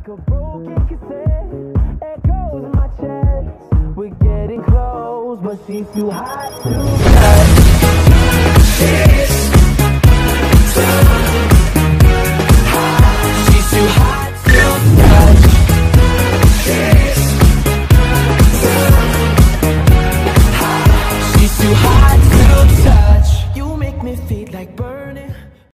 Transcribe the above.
like a broken cassette, echoes in my chest. We're getting close, but she's too hot to touch.